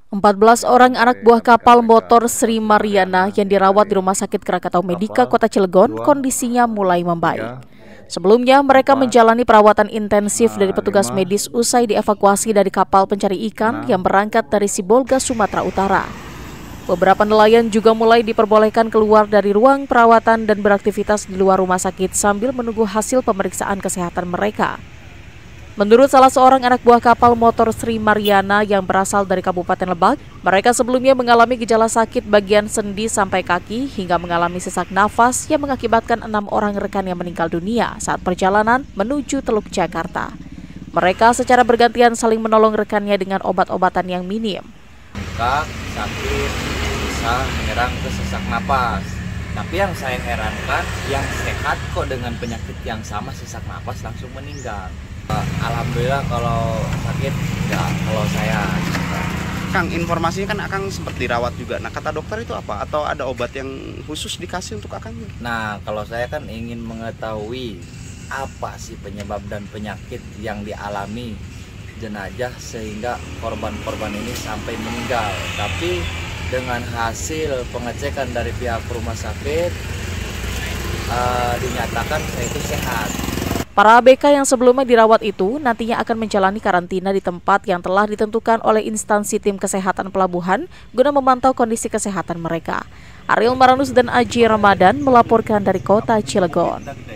14 orang anak buah kapal motor Sri Mariana yang dirawat di Rumah Sakit Krakatau Medika, Kota Cilegon, kondisinya mulai membaik. Sebelumnya, mereka menjalani perawatan intensif dari petugas medis usai dievakuasi dari kapal pencari ikan yang berangkat dari Sibolga, Sumatera Utara. Beberapa nelayan juga mulai diperbolehkan keluar dari ruang perawatan dan beraktivitas di luar rumah sakit sambil menunggu hasil pemeriksaan kesehatan mereka. Menurut salah seorang anak buah kapal motor Sri Mariana yang berasal dari Kabupaten Lebak, mereka sebelumnya mengalami gejala sakit bagian sendi sampai kaki hingga mengalami sesak nafas yang mengakibatkan 6 orang rekan yang meninggal dunia saat perjalanan menuju Teluk Jakarta. Mereka secara bergantian saling menolong rekannya dengan obat-obatan yang minim. Sakit, bisa menyerang ke sesak napas. Tapi yang saya herankan, yang sehat kok dengan penyakit yang sama sesak napas langsung meninggal. Alhamdulillah kalau sakit enggak, kalau saya. Kang, informasinya kan Akang sempat dirawat juga. Nah, kata dokter itu apa? Atau ada obat yang khusus dikasih untuk Akang? Nah, kalau saya kan ingin mengetahui apa sih penyebab dan penyakit yang dialami jenazah sehingga korban-korban ini sampai meninggal. Tapi dengan hasil pengecekan dari pihak rumah sakit dinyatakan saya itu sehat. Para ABK yang sebelumnya dirawat itu nantinya akan menjalani karantina di tempat yang telah ditentukan oleh instansi tim kesehatan pelabuhan guna memantau kondisi kesehatan mereka. Ariel Maranus dan Aji Ramadan melaporkan dari Kota Cilegon.